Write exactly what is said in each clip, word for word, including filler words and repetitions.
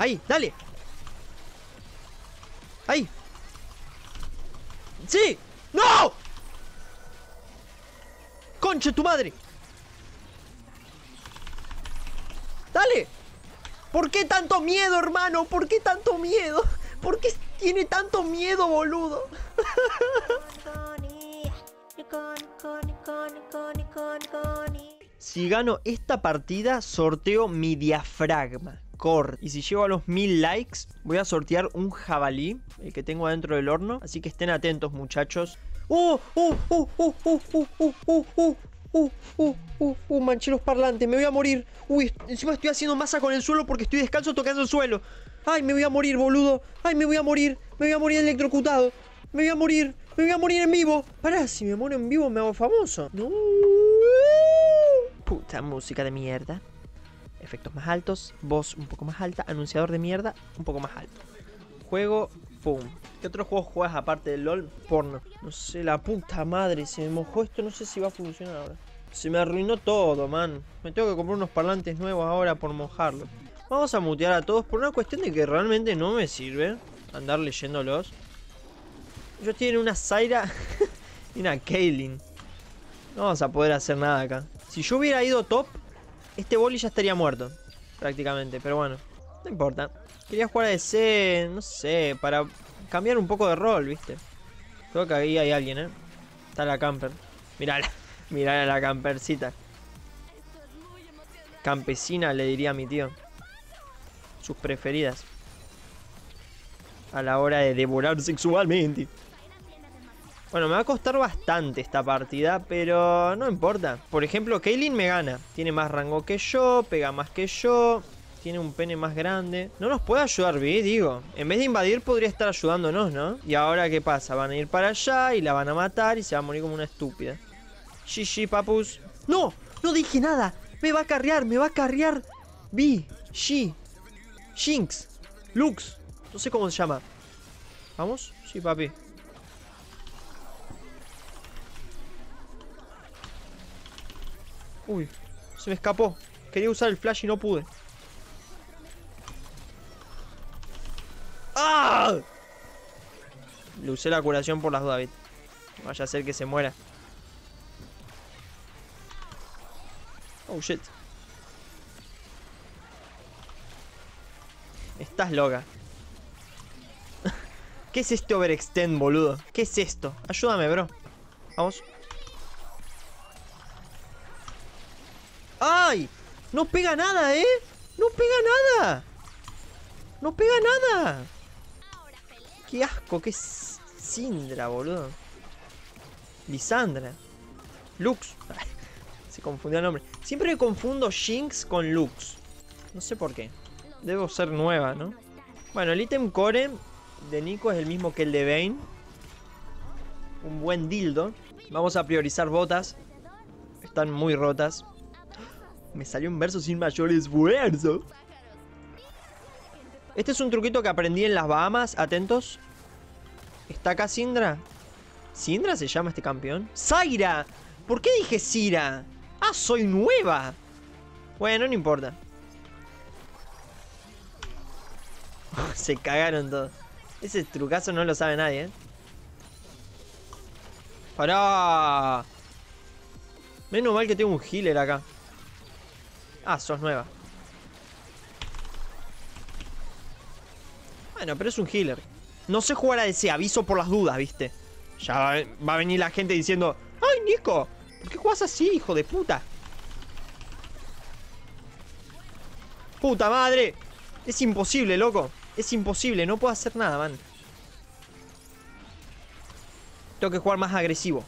Ahí, dale. Ahí. ¡Sí! ¡No! ¡Concha tu madre! ¡Dale! ¿Por qué tanto miedo, hermano? ¿Por qué tanto miedo? ¿Por qué tiene tanto miedo, boludo? Si gano esta partida, sorteo mi diafragma. Core. Y si llego a los mil likes, voy a sortear un jabalí, el que tengo adentro del horno. Así que estén atentos, muchachos. ¡Uh! ¡Uh! ¡Uh! ¡Uh! ¡Uh! ¡Uh! ¡Uh! ¡Uh! ¡Uh! ¡Uh! ¡Uh! ¡Uh! ¡Uh! Manché los parlantes, me voy a morir. Uy, encima estoy haciendo masa con el suelo porque estoy descalzo tocando el suelo. Ay, me voy a morir, boludo. Ay, me voy a morir. Me voy a morir electrocutado. Me voy a morir. Me voy a morir en vivo. Pará, si me muero en vivo me hago famoso. No. Puta música de mierda. Efectos más altos, voz un poco más alta, anunciador de mierda, un poco más alto. Juego, pum. ¿Qué otros juegos juegas aparte del LOL? Porno. No sé, la puta madre, se me mojó esto, no sé si va a funcionar ahora. Se me arruinó todo, man. Me tengo que comprar unos parlantes nuevos ahora por mojarlo. Vamos a mutear a todos por una cuestión de que realmente no me sirve andar leyéndolos. Ellos tienen una Zyra y una Caitlyn. No vamos a poder hacer nada acá. Si yo hubiera ido top, este boli ya estaría muerto, prácticamente, pero bueno, no importa. Quería jugar a D C, no sé, para cambiar un poco de rol, ¿viste? Creo que ahí hay alguien, ¿eh? Está la camper. Mirala, mirala la campercita. Campesina, le diría a mi tío. Sus preferidas. A la hora de devorar sexualmente. Bueno, me va a costar bastante esta partida, pero no importa. Por ejemplo, Caitlyn me gana. Tiene más rango que yo, pega más que yo, tiene un pene más grande. No nos puede ayudar, ¿vi? Digo, en vez de invadir podría estar ayudándonos, ¿no? Y ahora, ¿qué pasa? Van a ir para allá y la van a matar y se va a morir como una estúpida. G G, papus. ¡No! ¡No dije nada! Me va a carrear, me va a carrear. Vi, G, Jinx, Lux. No sé cómo se llama. ¿Vamos? Sí, papi. Uy, se me escapó. Quería usar el flash y no pude. ¡Ah! Le usé la curación por las dudas, David. Vaya a ser que se muera. Oh, shit. Estás loca. ¿Qué es este overextend, boludo? ¿Qué es esto? Ayúdame, bro. Vamos. ¡Ay! No pega nada, ¿eh? No pega nada. No pega nada. Qué asco, qué es Syndra, boludo. Lisandra. Lux. Se confundió el nombre. Siempre me confundo Jinx con Lux. No sé por qué. Debo ser nueva, ¿no? Bueno, el ítem core de Nico es el mismo que el de Vayne. Un buen dildo. Vamos a priorizar botas. Están muy rotas. Me salió un verso sin mayor esfuerzo. Este es un truquito que aprendí en las Bahamas. Atentos. ¿Está acá Syndra? ¿Syndra se llama este campeón? ¡Zyra! ¿Por qué dije Zyra? ¡Ah, soy nueva! Bueno, no importa. Se cagaron todos. Ese trucazo no lo sabe nadie, ¿eh? ¡Pará! Menos mal que tengo un healer acá. Ah, sos nueva. Bueno, pero es un healer. No sé jugar a D C, aviso por las dudas, ¿viste? Ya va, va a venir la gente diciendo: ¡ay, Nico! ¿Por qué juegas así, hijo de puta? ¡Puta madre! Es imposible, loco. Es imposible, no puedo hacer nada, man. Tengo que jugar más agresivo.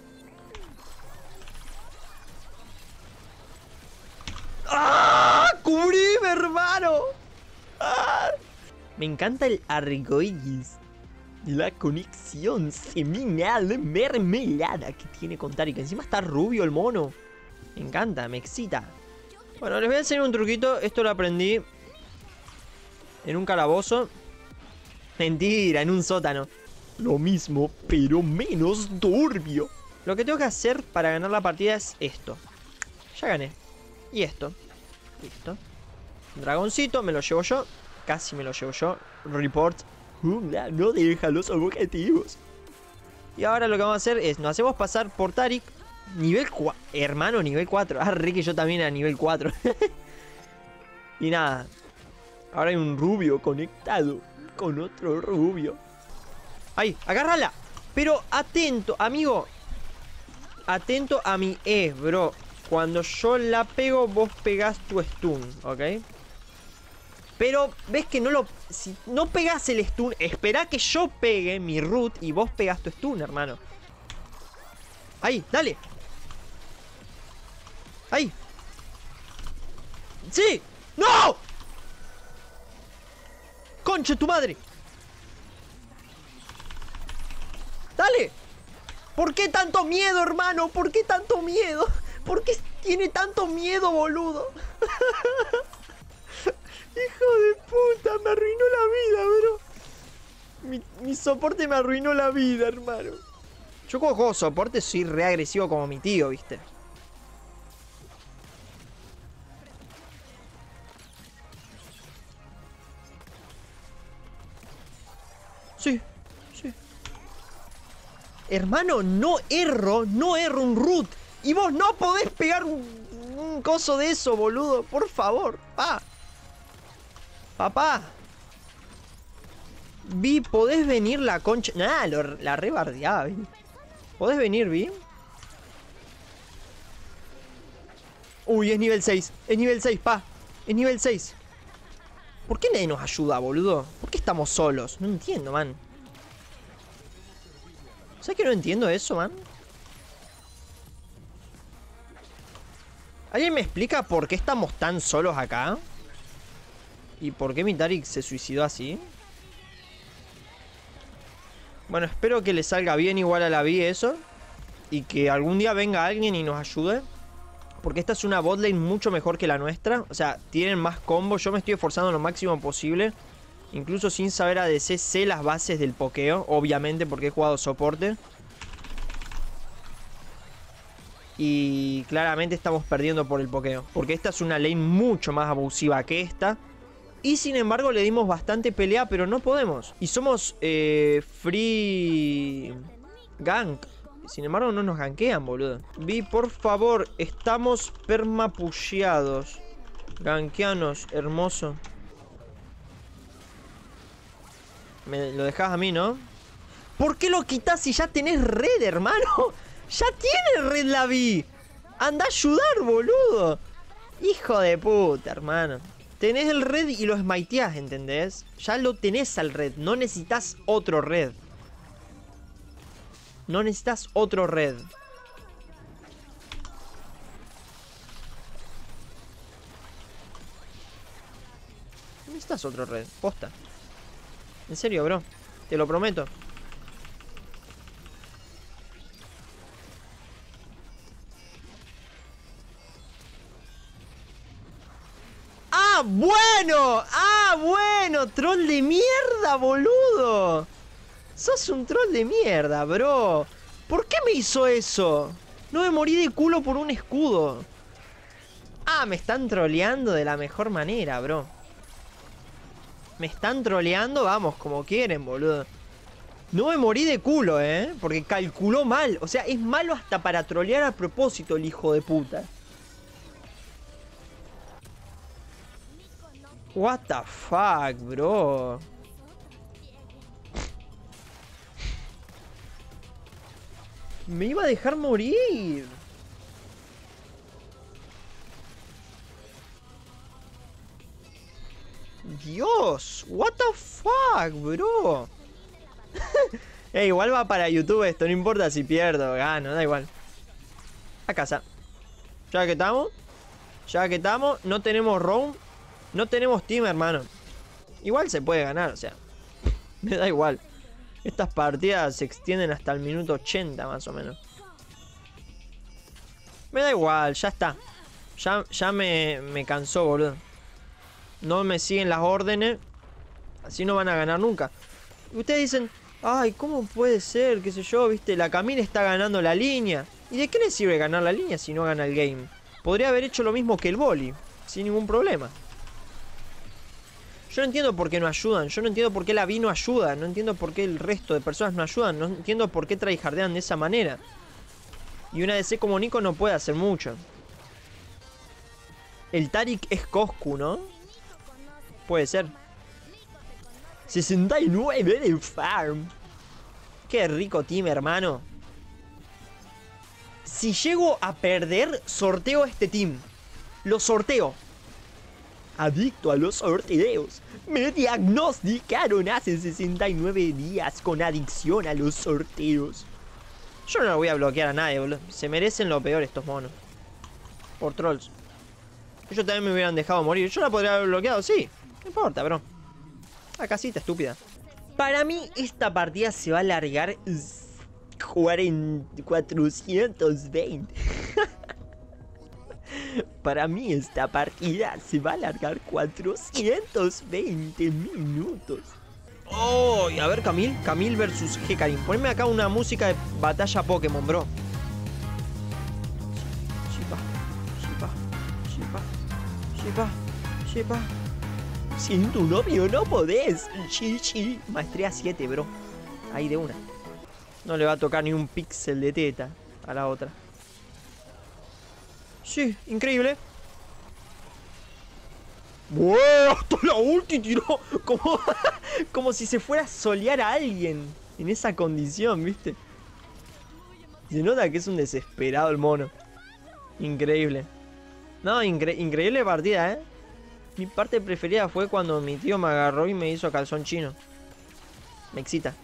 ¡Ah! ¡Cubríme, hermano! ¡Ah! Me encanta el arcoíris. La conexión seminal mermelada que tiene con Tari. Que encima está rubio el mono. Me encanta, me excita. Bueno, les voy a enseñar un truquito. Esto lo aprendí en un calabozo. Mentira, en un sótano. Lo mismo, pero menos turbio. Lo que tengo que hacer para ganar la partida es esto. Ya gané. Y esto. Listo. Un dragoncito, me lo llevo yo. Casi me lo llevo yo. Report. Jungla no deja los objetivos. Y ahora lo que vamos a hacer es, nos hacemos pasar por Tarik. Nivel cuatro. Hermano, nivel cuatro. Ah, re que yo también a nivel cuatro. Y nada. Ahora hay un rubio conectado con otro rubio. ¡Ay! ¡Agárrala! Pero atento, amigo. Atento a mi E, bro. Cuando yo la pego, vos pegás tu stun, ¿ok? Pero, ¿ves que no lo... Si no pegás el stun, esperá que yo pegue mi root y vos pegás tu stun, hermano. ¡Ahí! ¡Dale! ¡Ahí! ¡Sí! ¡No! ¡Concha tu madre! ¡Dale! ¿Por qué tanto miedo, hermano? ¿Por qué tanto miedo? ¿Por qué tiene tanto miedo, boludo? Hijo de puta, me arruinó la vida, bro. Mi, mi soporte me arruinó la vida, hermano. Yo cuando juego soporte soy re agresivo como mi tío, ¿viste? Sí, sí. Hermano, no erro, no erro un root. Y vos no podés pegar un, un coso de eso, boludo. Por favor, pa. Papá. Vi, ¿podés venir la concha? Nah, lo, la rebardeaba, Vi. ¿Podés venir, Vi? Uy, es nivel seis. Es nivel seis, pa. Es nivel seis. ¿Por qué nadie nos ayuda, boludo? ¿Por qué estamos solos? No entiendo, man. ¿Sabes que no entiendo eso, man? ¿Alguien me explica por qué estamos tan solos acá? ¿Y por qué mi Tarik se suicidó así? Bueno, espero que le salga bien igual a la Vi eso. Y que algún día venga alguien y nos ayude. Porque esta es una botlane mucho mejor que la nuestra. O sea, tienen más combo. Yo me estoy esforzando lo máximo posible. Incluso sin saber A D C, sé las bases del pokeo. Obviamente porque he jugado soporte. Y claramente estamos perdiendo por el pokeo. Porque esta es una lane mucho más abusiva que esta. Y sin embargo le dimos bastante pelea, pero no podemos. Y somos eh, free gank. Sin embargo no nos gankean, boludo. Vi, por favor, estamos permapusheados. Gankeanos, hermoso. Me lo dejás a mí, ¿no? ¿Por qué lo quitas si ya tenés red, hermano? ¡Ya tiene red la Vi! ¡Anda a ayudar, boludo! Hijo de puta, hermano. Tenés el red y lo smiteás, ¿entendés? Ya lo tenés al red. No necesitas otro red. No necesitas otro red. No necesitas otro red. Posta. En serio, bro. Te lo prometo. ¡Ah, bueno! ¡Ah, bueno! ¡Troll de mierda, boludo! Sos un troll de mierda, bro. ¿Por qué me hizo eso? No me morí de culo por un escudo. Ah, me están troleando de la mejor manera, bro. Me están troleando, vamos, como quieren, boludo. No me morí de culo, eh. Porque calculó mal. O sea, es malo hasta para trolear a propósito el hijo de puta. What the fuck, bro. Me iba a dejar morir. Dios, what the fuck, bro. eh, igual va para YouTube esto, no importa si pierdo o gano, da igual. A casa. Ya que estamos, ya que estamos, no tenemos roam, no tenemos team, hermano. Igual se puede ganar, o sea, me da igual. Estas partidas se extienden hasta el minuto ochenta más o menos. Me da igual, ya está. Ya, ya me, me cansó, boludo. No me siguen las órdenes. Así no van a ganar nunca. Y ustedes dicen, ay, ¿cómo puede ser? Qué sé yo, viste, la Camila está ganando la línea. ¿Y de qué le sirve ganar la línea si no gana el game? Podría haber hecho lo mismo que el Boli, sin ningún problema. Yo no entiendo por qué no ayudan. Yo no entiendo por qué la Vi no ayuda. No entiendo por qué el resto de personas no ayudan. No entiendo por qué tryhardean de esa manera. Y una D C como Nico no puede hacer mucho. El Tarik es Coscu, ¿no? Puede ser. sesenta y nueve de farm. Qué rico team, hermano. Si llego a perder, sorteo este team. Lo sorteo. Adicto a los sorteos. Me diagnosticaron hace sesenta y nueve días con adicción a los sorteos. Yo no voy a bloquear a nadie, boludo. Se merecen lo peor estos monos. Por trolls. Ellos también me hubieran dejado morir. Yo la podría haber bloqueado, sí. No importa, bro. La casita estúpida. Para mí esta partida se va a alargar cuatrocientos veinte. Para mí esta partida se va a alargar cuatrocientos veinte minutos. Oh, y a ver, Camille. Camille versus Hecarim. Poneme acá una música de batalla Pokémon, bro. Shipa, Shipa, Shipa, Shipa, Shipa. Sin tu novio no podés. Chichi. Maestría siete, bro. Ahí de una. No le va a tocar ni un píxel de teta a la otra. Sí, increíble. ¡Wow! Hasta la ulti tiró como, como si se fuera a solear a alguien en esa condición, ¿viste? Se nota que es un desesperado el mono. Increíble. No, incre increíble partida, ¿eh? Mi parte preferida fue cuando mi tío me agarró y me hizo calzón chino. Me excita.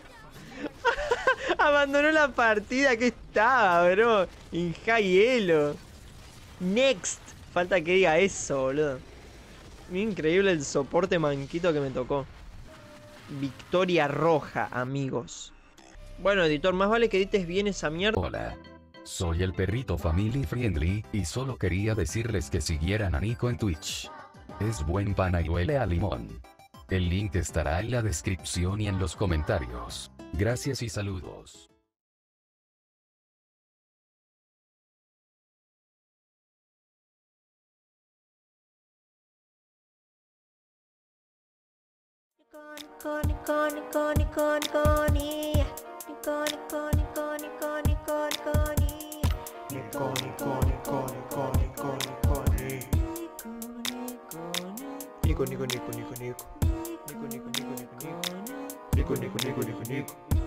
Abandonó la partida que estaba, bro. En high elo. Next. Falta que diga eso, boludo. Increíble el soporte manquito que me tocó. Victoria roja, amigos. Bueno, editor, más vale que edites bien esa mierda. Hola. Soy el perrito family friendly, y solo quería decirles que siguieran a Nico en Twitch. Es buen pana y huele a limón. El link estará en la descripción y en los comentarios. Gracias y saludos. Nico, Nico, Nico, Nico, Nico, ni. Nico, Nico, Nico, Nico, Nico, Nico, ni. Nico, Nico, Nico, Nico, Nico, Nico, ni. Nico, Nico, Nico, Nico, Nico. Nico, Nico, Nico, Nico, Nico. Nico, Nico, Nico, Nico, Nico.